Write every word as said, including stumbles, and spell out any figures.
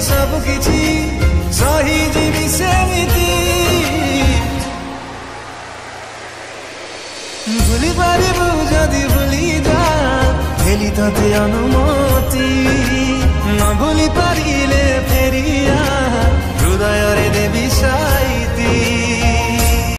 सब किछि सही जीवी सेमिति भूली पारिबु जदि भूली जा देली तते अनुमति।